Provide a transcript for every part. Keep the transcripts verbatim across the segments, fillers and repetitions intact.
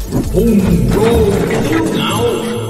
hùng rô kiêu ngạo.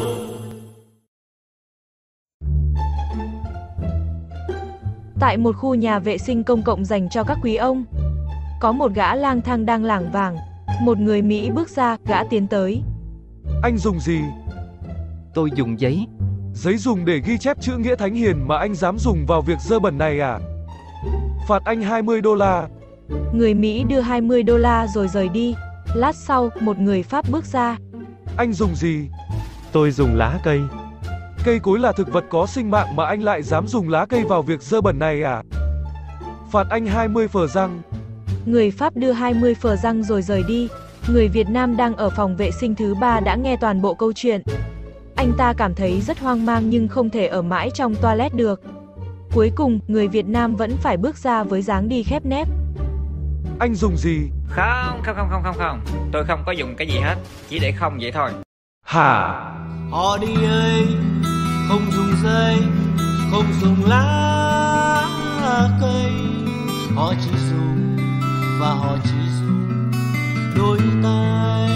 Tại một khu nhà vệ sinh công cộng dành cho các quý ông, có một gã lang thang đang lảng vảng. Một người Mỹ bước ra, gã tiến tới. Anh dùng gì? Tôi dùng giấy. Giấy dùng để ghi chép chữ nghĩa thánh hiền mà anh dám dùng vào việc dơ bẩn này à? Phạt anh hai mươi đô la. Người Mỹ đưa hai mươi đô la rồi rời đi. Lát sau, một người Pháp bước ra. Anh dùng gì? Tôi dùng lá cây. Cây cối là thực vật có sinh mạng mà anh lại dám dùng lá cây vào việc dơ bẩn này à? Phạt anh hai mươi phờ răng. Người Pháp đưa hai mươi phờ răng rồi rời đi. Người Việt Nam đang ở phòng vệ sinh thứ ba đã nghe toàn bộ câu chuyện. Anh ta cảm thấy rất hoang mang nhưng không thể ở mãi trong toilet được. Cuối cùng, người Việt Nam vẫn phải bước ra với dáng đi khép nép. Anh dùng gì? Không, không, không, không, không, không. Tôi không có dùng cái gì hết. Chỉ để không vậy thôi. Hả? Họ đi ơi, không dùng dây, không dùng lá cây. Họ chỉ dùng, và họ chỉ dùng đôi tay.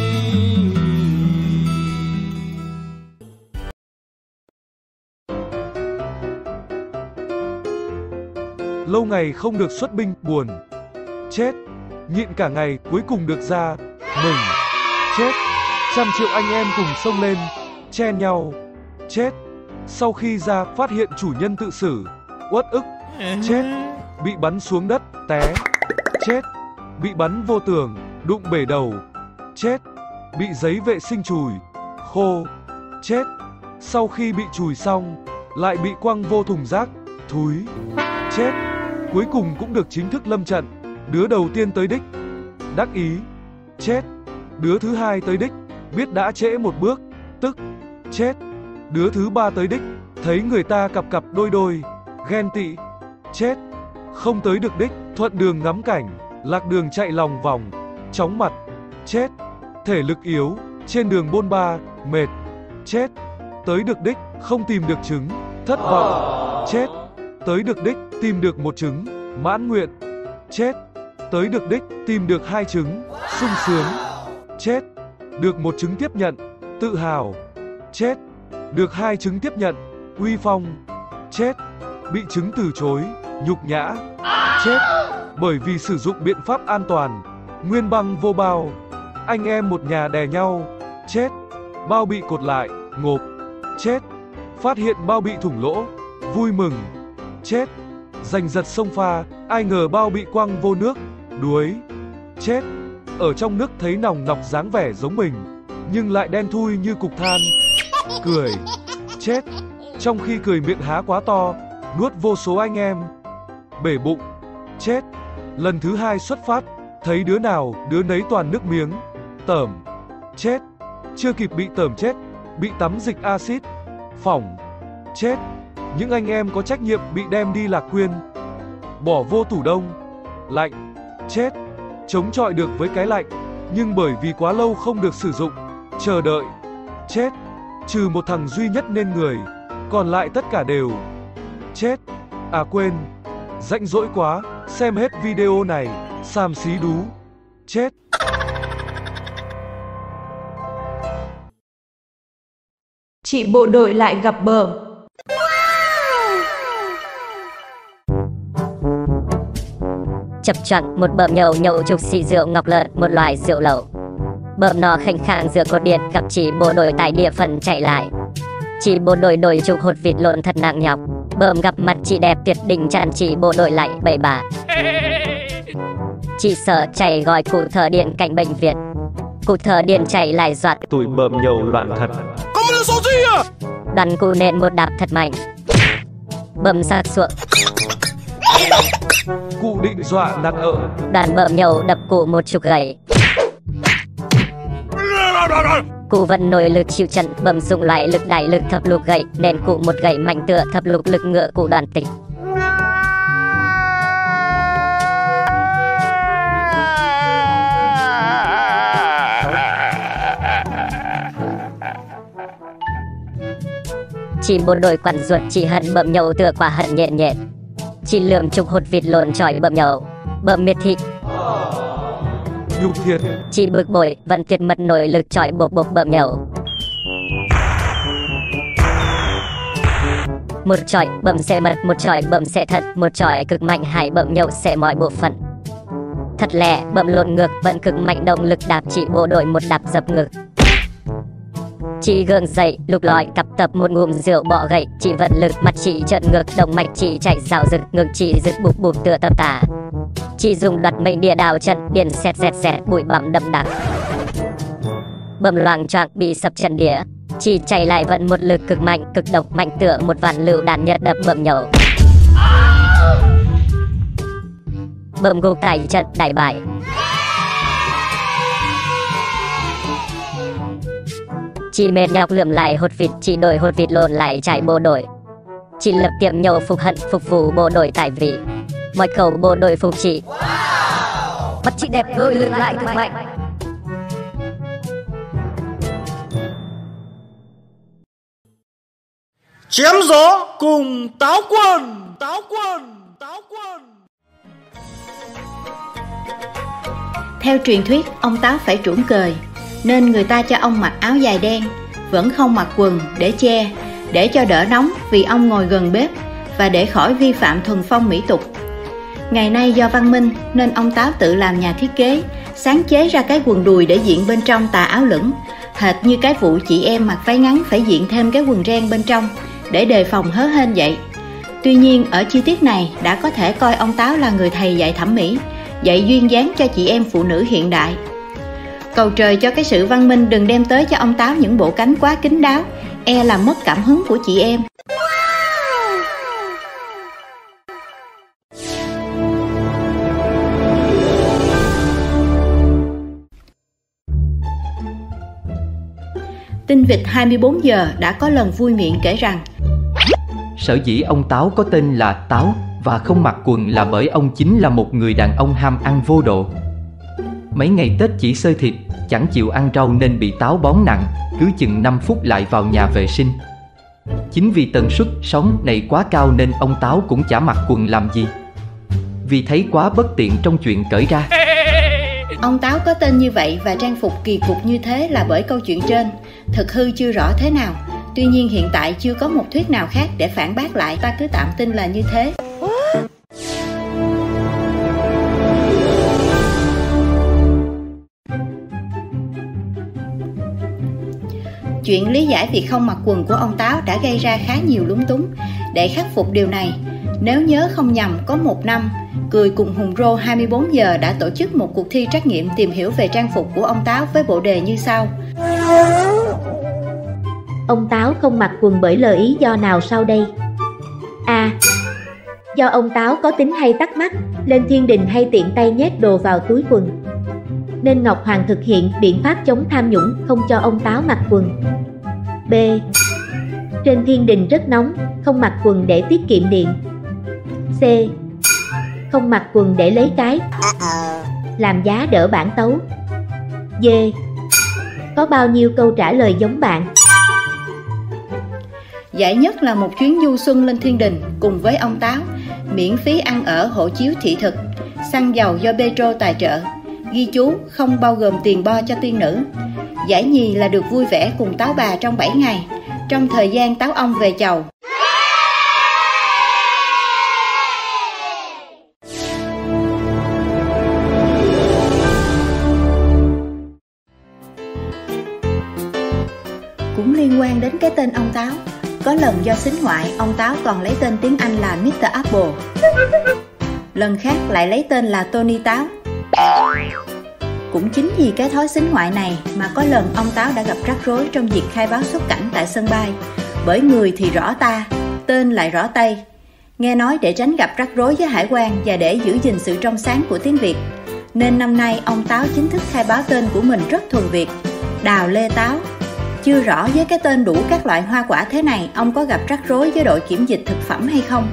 Lâu ngày không được xuất binh, buồn. Chết. Nhịn cả ngày, cuối cùng được ra. Mừng. Chết. Trăm triệu anh em cùng xông lên, chen nhau. Chết. Sau khi ra, phát hiện chủ nhân tự xử. Uất ức. Chết. Bị bắn xuống đất, té. Chết. Bị bắn vô tường, đụng bể đầu. Chết. Bị giấy vệ sinh chùi. Khô. Chết. Sau khi bị chùi xong, lại bị quăng vô thùng rác. Thúi. Chết. Cuối cùng cũng được chính thức lâm trận. Đứa đầu tiên tới đích. Đắc ý. Chết. Đứa thứ hai tới đích. Biết đã trễ một bước. Tức. Chết. Đứa thứ ba tới đích. Thấy người ta cặp cặp đôi đôi. Ghen tị. Chết. Không tới được đích. Thuận đường ngắm cảnh. Lạc đường chạy lòng vòng. Chóng mặt. Chết. Thể lực yếu. Trên đường bôn ba. Mệt. Chết. Tới được đích. Không tìm được trứng. Thất vọng. Chết. Tới được đích. Tìm được một trứng. Mãn nguyện. Chết. Tới được đích. Tìm được hai trứng. Sung sướng. Chết. Được một trứng tiếp nhận. Tự hào. Chết. Được hai trứng tiếp nhận. Uy phong. Chết. Bị trứng từ chối. Nhục nhã. Chết. Bởi vì sử dụng biện pháp an toàn. Nguyên băng vô bao. Anh em một nhà đè nhau. Chết. Bao bị cột lại. Ngộp. Chết. Phát hiện bao bị thủng lỗ. Vui mừng. Chết. Giành giật sông pha. Ai ngờ bao bị quăng vô nước. Đuối. Chết. Ở trong nước thấy nòng nọc dáng vẻ giống mình, nhưng lại đen thui như cục than. Cười. Chết. Trong khi cười miệng há quá to, nuốt vô số anh em. Bể bụng. Chết. Lần thứ hai xuất phát, thấy đứa nào đứa nấy toàn nước miếng. Tởm. Chết. Chưa kịp bị tởm chết, bị tắm dịch axit. Phỏng. Chết. Những anh em có trách nhiệm bị đem đi Lạc Quyên. Bỏ vô tủ đông. Lạnh. Chết. Chống chọi được với cái lạnh, nhưng bởi vì quá lâu không được sử dụng. Chờ đợi. Chết. Trừ một thằng duy nhất nên người, còn lại tất cả đều chết. À quên, rảnh rỗi quá, xem hết video này. Xàm xí đú. Chết. Chị bộ đội lại gặp bờm. Chập choạng một bờm nhậu nhậu chục xị rượu ngọc lợn, một loại rượu lậu. Bờm nọ khệnh khạng giữa cột điện, gặp chị bộ đội tại địa phận chạy lại. Chị bộ đội đổi chục hột vịt lộn thật nặng nhọc. Bờm gặp mặt chị đẹp tuyệt đỉnh chặn chị bộ đội lại bậy bạ. Chị sợ chạy gọi cụ thợ điện cạnh bệnh viện. Cụ thợ điện chạy lại dọa Tụi bờm nhậu loạn thật. Đoàn cụ nện một đạp thật mạnh. Bờm sạc sụa. Cụ định dọa nạt ợ. Đoàn bờm nhậu đập cụ một chục gậy. Cụ vẫn nổi lực chịu trận. Bờm dùng loại lực đại lực thập lục gậy, nện cụ một gậy mạnh tựa thập lục lực ngựa cụ đoàn tịch. Chị bộ đội quằn ruột, chị hận bờm nhậu tựa quả hận nhện nhện. Chị lượm chục hột vịt lộn chọi bờm nhậu. Bờm miệt thị. nhục thiệt. Chị bực bội, vẫn kiệt mật nội lực chọi bột bột bợm nhậu. Một chọi bậm xẻ mật, một chọi bậm xẻ thật, một chọi cực mạnh hải bậm nhậu xẻ mọi bộ phận. Thật lẹ, bậm lộn ngược, vận cực mạnh động lực đạp chị bộ đội một đạp dập ngực. Chị gượng dậy, lục lọi cặp tập một ngụm rượu bọ gậy, chị vận lực, mặt chị trợn ngược, động mạch chị chạy rào rực, ngực chị rực bụp bụp tựa tập tả. Chị dùng đoạt mệnh địa đào trận, điện xẹt xẹt xẹt, bụi bặm đậm đặc. Bầm loạng choạng bị sập trận địa. Chị chạy lại vận một lực cực mạnh, cực độc mạnh tựa một vạn lựu đạn nhật đập bầm nhậu. Bầm gục tại trận đại bại. Chị mệt nhọc lượm lại hột vịt, chị đổi hột vịt lộn lại chạy bộ đội. Chị lập tiệm nhậu phục hận, phục vụ bộ đội tại vị. Mọi khẩu bộ đội phục chị. Mắt chị đẹp đôi lượn lại cực mạnh. Chém gió cùng Táo Quân, Táo Quân, Táo Quân. Theo truyền thuyết, ông Táo phải trũng cời, nên người ta cho ông mặc áo dài đen, vẫn không mặc quần để che, để cho đỡ nóng vì ông ngồi gần bếp và để khỏi vi phạm thuần phong mỹ tục. Ngày nay do văn minh nên ông Táo tự làm nhà thiết kế, sáng chế ra cái quần đùi để diện bên trong tà áo lửng, hệt như cái vụ chị em mặc váy ngắn phải diện thêm cái quần ren bên trong để đề phòng hớ hênh vậy. Tuy nhiên ở chi tiết này đã có thể coi ông Táo là người thầy dạy thẩm mỹ, dạy duyên dáng cho chị em phụ nữ hiện đại. Cầu trời cho cái sự văn minh đừng đem tới cho ông Táo những bộ cánh quá kín đáo, e làm mất cảm hứng của chị em. Tinh vịt hai mươi bốn giờ đã có lần vui miệng kể rằng sở dĩ ông Táo có tên là Táo và không mặc quần là bởi ông chính là một người đàn ông ham ăn vô độ. Mấy ngày Tết chỉ xơi thịt, chẳng chịu ăn rau nên bị táo bón nặng, cứ chừng năm phút lại vào nhà vệ sinh. Chính vì tần suất sống này quá cao nên ông Táo cũng chả mặc quần làm gì, vì thấy quá bất tiện trong chuyện cởi ra. Ông Táo có tên như vậy và trang phục kỳ cục như thế là bởi câu chuyện trên, thực hư chưa rõ thế nào. Tuy nhiên hiện tại chưa có một thuyết nào khác để phản bác lại, ta cứ tạm tin là như thế. Chuyện lý giải việc không mặc quần của ông Táo đã gây ra khá nhiều lúng túng. Để khắc phục điều này, nếu nhớ không nhầm có một năm, Cười cùng Hùng Rô hai mươi bốn giờ đã tổ chức một cuộc thi trắc nghiệm tìm hiểu về trang phục của ông Táo với bộ đề như sau. Ông Táo không mặc quần bởi lời ý do nào sau đây? A. Do ông Táo có tính hay tắc mắc, lên thiên đình hay tiện tay nhét đồ vào túi quần, nên Ngọc Hoàng thực hiện biện pháp chống tham nhũng không cho ông Táo mặc quần. B. Trên thiên đình rất nóng, không mặc quần để tiết kiệm điện. C. Không mặc quần để lấy cái, làm giá đỡ bản tấu. D. Có bao nhiêu câu trả lời giống bạn? Giải nhất là một chuyến du xuân lên thiên đình cùng với ông Táo, miễn phí ăn ở hộ chiếu thị thực, xăng dầu do Petro tài trợ, ghi chú không bao gồm tiền bo cho tiên nữ. Giải nhì là được vui vẻ cùng Táo bà trong bảy ngày, trong thời gian Táo ông về chầu. Cũng liên quan đến cái tên ông Táo, có lần do xính ngoại, ông Táo còn lấy tên tiếng Anh là mít tơ Apple. Lần khác lại lấy tên là Tony Táo. Cũng chính vì cái thói xính ngoại này mà có lần ông Táo đã gặp rắc rối trong việc khai báo xuất cảnh tại sân bay. Bởi người thì rõ ta, tên lại rõ Tây. Nghe nói để tránh gặp rắc rối với hải quan và để giữ gìn sự trong sáng của tiếng Việt, nên năm nay ông Táo chính thức khai báo tên của mình rất thuần Việt, Đào Lê Táo. Chưa rõ với cái tên đủ các loại hoa quả thế này, ông có gặp rắc rối với đội kiểm dịch thực phẩm hay không?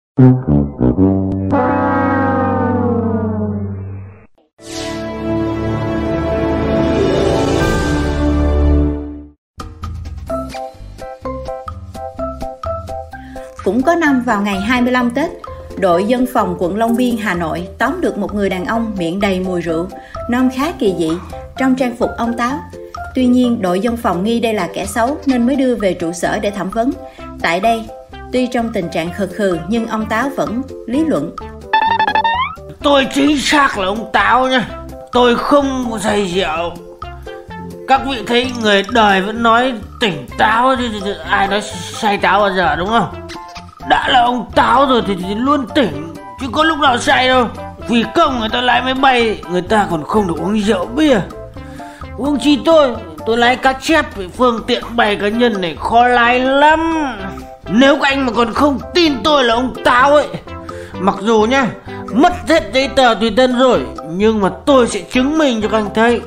Cũng có năm vào ngày hai mươi lăm Tết, đội dân phòng quận Long Biên, Hà Nội tóm được một người đàn ông miệng đầy mùi rượu, Nom khá kỳ dị trong trang phục ông Táo. Tuy nhiên đội dân phòng nghi đây là kẻ xấu nên mới đưa về trụ sở để thẩm vấn. Tại đây, tuy trong tình trạng khực khừ nhưng ông Táo vẫn lý luận. Tôi chính xác là ông Táo nha. Tôi không say rượu. Các vị thấy người đời vẫn nói tỉnh táo thì, thì, thì ai nói say táo bao giờ, đúng không? Đã là ông Táo rồi thì, thì luôn tỉnh, chứ có lúc nào say đâu. Vì công người ta lái máy bay, người ta còn không được uống rượu bia. Uống chi tôi, tôi lái cá chép, phương tiện bay cá nhân này khó lái lắm. Nếu các anh mà còn không tin tôi là ông Táo ấy, mặc dù nhá, mất hết giấy tờ tùy thân rồi, nhưng mà tôi sẽ chứng minh cho các anh thấy.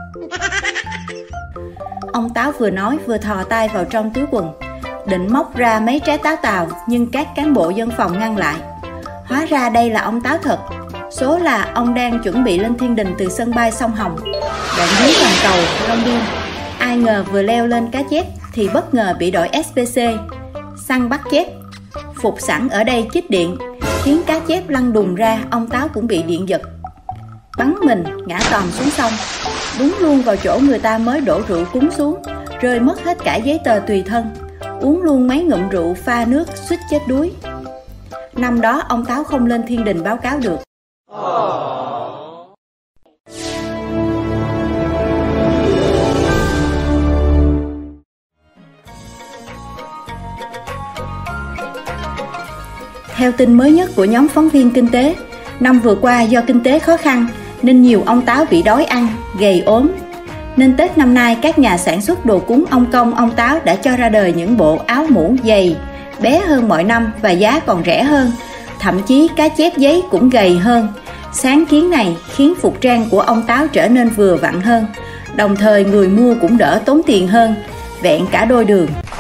Ông Táo vừa nói vừa thò tay vào trong túi quần, định móc ra mấy trái táo tàu, nhưng các cán bộ dân phòng ngăn lại. Hóa ra đây là ông Táo thật. Số là ông đang chuẩn bị lên thiên đình từ sân bay sông Hồng, đoạn dưới đoàn tàu Long Biên. Ai ngờ vừa leo lên cá chép thì bất ngờ bị đội ét pê xê săn bắt chép. Phục sẵn ở đây chích điện, khiến cá chép lăn đùng ra. Ông Táo cũng bị điện giật, bắn mình ngã tòm xuống sông, đúng luôn vào chỗ người ta mới đổ rượu cúng xuống, rơi mất hết cả giấy tờ tùy thân, uống luôn mấy ngụm rượu pha nước suýt chết đuối. Năm đó ông Táo không lên thiên đình báo cáo được. Theo tin mới nhất của nhóm phóng viên kinh tế, năm vừa qua do kinh tế khó khăn nên nhiều ông Táo bị đói ăn, gầy ốm. Nên Tết năm nay các nhà sản xuất đồ cúng ông Công, ông Táo đã cho ra đời những bộ áo mũ dày, bé hơn mọi năm và giá còn rẻ hơn. Thậm chí cá chép giấy cũng gầy hơn. Sáng kiến này khiến phục trang của ông Táo trở nên vừa vặn hơn. Đồng thời người mua cũng đỡ tốn tiền hơn, vẹn cả đôi đường.